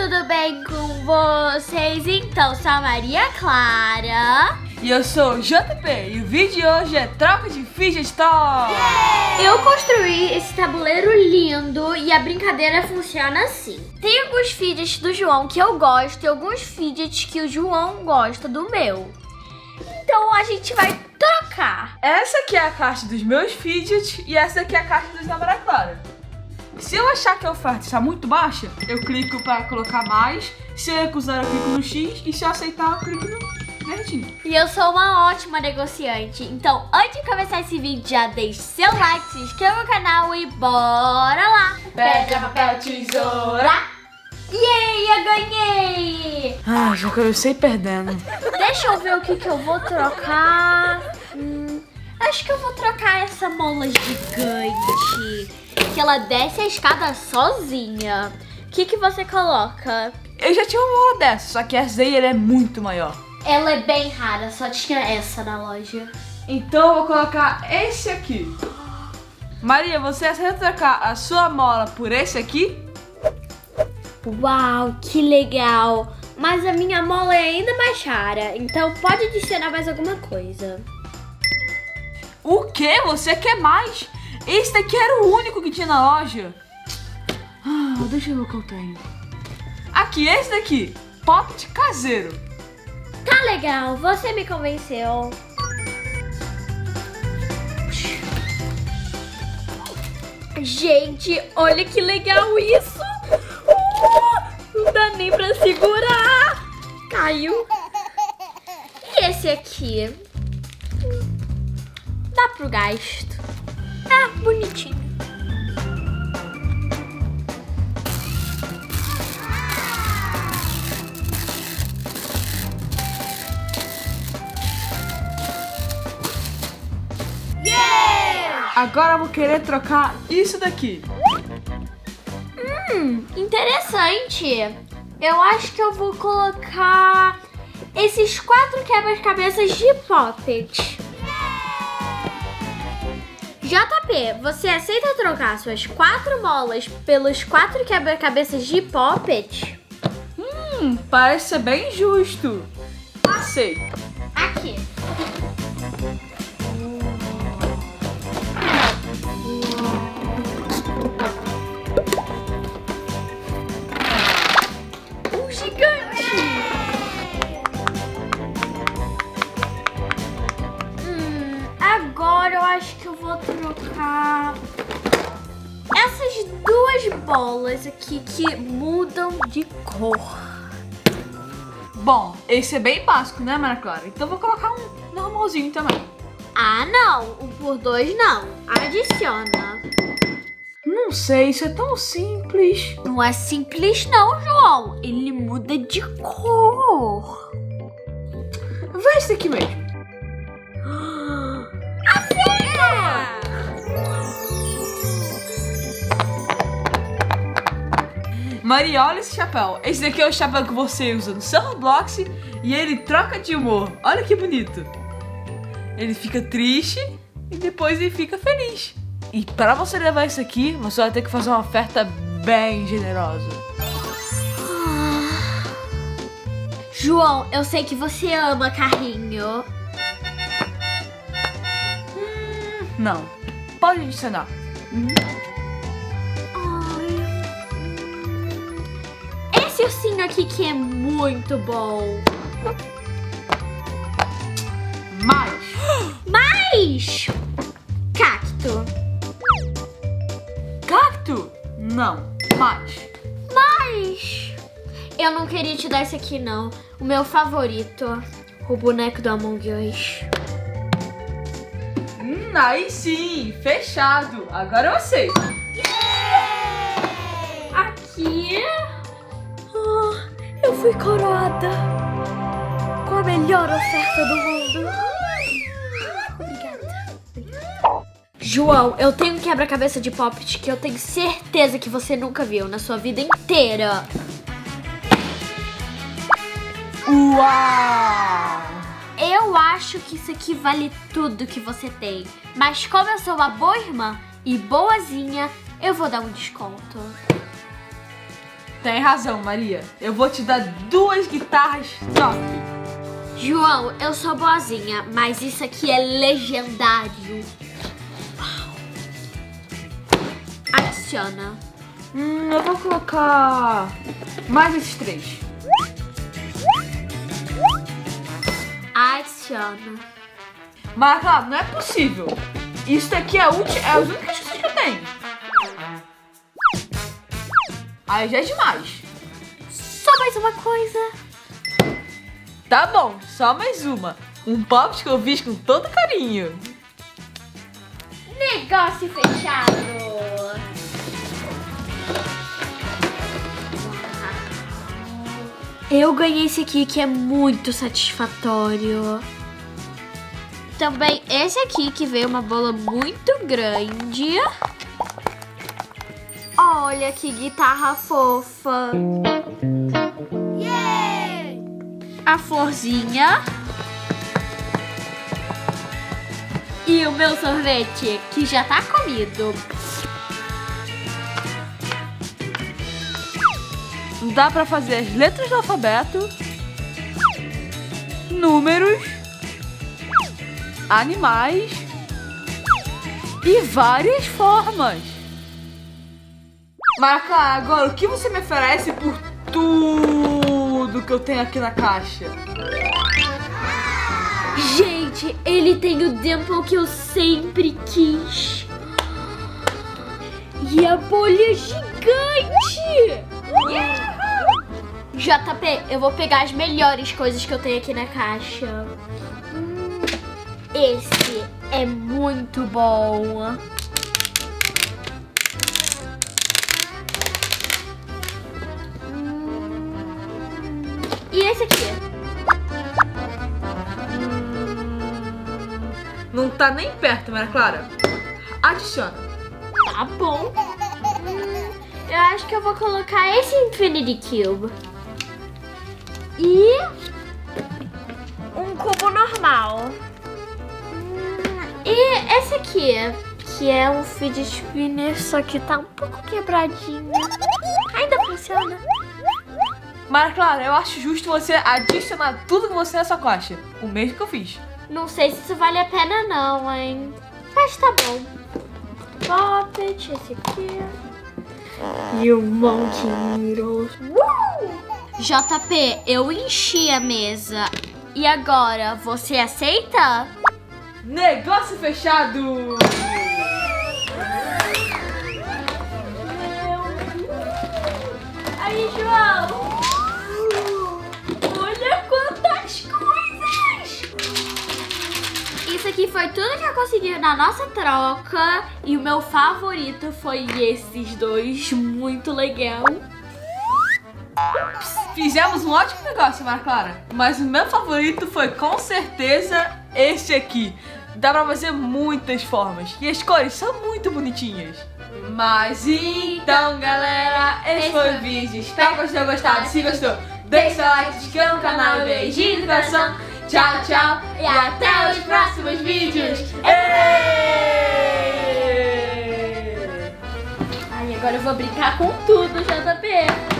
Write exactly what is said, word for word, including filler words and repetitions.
tudo bem com vocês? Então, sou a Maria Clara. E eu sou o J P e o vídeo de hoje é troca de fidget toy. Eu construí esse tabuleiro lindo e a brincadeira funciona assim. Tem alguns fidgets do João que eu gosto e alguns fidgets que o João gosta do meu. Então a gente vai trocar. Essa aqui é a caixa dos meus fidgets e essa aqui é a caixa dos da Maria Clara. Se eu achar que a oferta está muito baixa, eu clico para colocar mais. Se eu recusar, eu clico no X. E se eu aceitar, eu clico no verdinho. E eu sou uma ótima negociante. Então, antes de começar esse vídeo, já deixe seu like, se inscreva no canal e bora lá. Pedra, papel, tesoura. Yay, eu ganhei! Ah, já comecei perdendo. Deixa eu ver o que, que eu vou trocar. Hum, acho que eu vou trocar essa mola gigante. Que ela desce a escada sozinha. O que, que você coloca? Eu já tinha uma mola dessa, só que essa aí ela é muito maior. Ela é bem rara, só tinha essa na loja. Então eu vou colocar esse aqui. Maria, você aceita trocar a sua mola por esse aqui? Uau, que legal! Mas a minha mola é ainda mais rara, então pode adicionar mais alguma coisa. O quê? Você quer mais? Esse daqui era o único que tinha na loja. Ah, deixa eu ver o que eu tenho. Aqui, esse daqui. Poppet caseiro. Tá legal, você me convenceu. Gente, olha que legal isso! Uh, não dá nem pra segurar! Caiu! E esse aqui? Dá pro gasto. Ah, bonitinho. Agora eu vou querer trocar isso daqui. Hum, interessante. Eu acho que eu vou colocar esses quatro quebra-cabeças de Poppet. J P, você aceita trocar suas quatro molas pelos quatro quebra-cabeças de Poppet? Hum, parece ser bem justo. Aceito. Aqui. Um gigante. Hum, agora eu acho que eu vou trocar essas duas bolas aqui que mudam de cor. Bom, esse é bem básico, né, Maria Clara? Então eu vou colocar um normalzinho também. Ah, não. Um por dois, não. Adiciona. Não sei, isso é tão simples. Não é simples, não, João. Ele muda de cor. Vai esse aqui mesmo. Acerta! Maria, olha esse chapéu. Esse daqui é o chapéu que você usa no seu Roblox e ele troca de humor. Olha que bonito. Ele fica triste e depois ele fica feliz. E para você levar isso aqui, você vai ter que fazer uma oferta bem generosa. João, eu sei que você ama carrinho. Hum, não. Pode adicionar. Hum. Esse ursinho aqui que é muito bom. Mais. Mais! Cacto. Cacto? Não. Mais. Mais! Eu não queria te dar esse aqui, não. O meu favorito. O boneco do Among Us. Hum, aí sim. Fechado. Agora eu aceito. Aqui... Ah, eu fui coroada com a melhor oferta do mundo. Obrigada. João, eu tenho um quebra-cabeça de Poppet que eu tenho certeza que você nunca viu na sua vida inteira. Uau! Eu acho que isso aqui vale tudo que você tem. Mas como eu sou uma boa irmã e boazinha, eu vou dar um desconto. Tem razão, Maria. Eu vou te dar duas guitarras top. João, eu sou boazinha, mas isso aqui é legendário. Uau. Adiciona. Hum, eu vou colocar mais esses três. Adiciona. Mas, claro, não é possível. Isso daqui é, a ulti- é as únicas coisas que eu tenho. Aí já é demais. Só mais uma coisa. Tá bom, só mais uma. Um pop que eu fiz com todo carinho. Negócio fechado. Eu ganhei esse aqui que é muito satisfatório. Também esse aqui que veio uma bola muito grande. Olha que guitarra fofa. Yeah! A florzinha. E o meu sorvete, que já tá comido. Dá pra fazer as letras do alfabeto, números, animais e várias formas. Marca, agora o que você me oferece por tudo que eu tenho aqui na caixa? Gente, ele tem o Dimple que eu sempre quis. E a bolha gigante! Yeah! J P, eu vou pegar as melhores coisas que eu tenho aqui na caixa. Hum, esse é muito bom. Hum, e esse aqui? Não tá nem perto, Maria Clara. Adiciona. Tá bom. Hum, eu acho que eu vou colocar esse Infinity Cube. E um cubo normal. Hum, e esse aqui, que é um fidget spinner, só que tá um pouco quebradinho. Ainda funciona. Maria Clara, eu acho justo você adicionar tudo que você tem na sua caixa. O mesmo que eu fiz. Não sei se isso vale a pena não, hein? Mas tá bom. Poppet, esse aqui. E o Monkey Noodles. Uh! J P, eu enchi a mesa. E agora, você aceita? Negócio fechado! Aí, João! Olha quantas coisas! Isso aqui foi tudo que eu consegui na nossa troca. E o meu favorito foi esses dois. Muito legal. Fizemos um ótimo negócio, Maria Clara. Mas o meu favorito foi com certeza esse aqui. Dá pra fazer muitas formas. E as cores são muito bonitinhas. Mas então, galera, esse foi o vídeo. Espero que vocês tenham gostado. Se gostou, deixa seu like, se inscreva no canal e beijinho no coração. Tchau, tchau. E até os próximos vídeos. Ai, agora eu vou brincar com tudo, J P.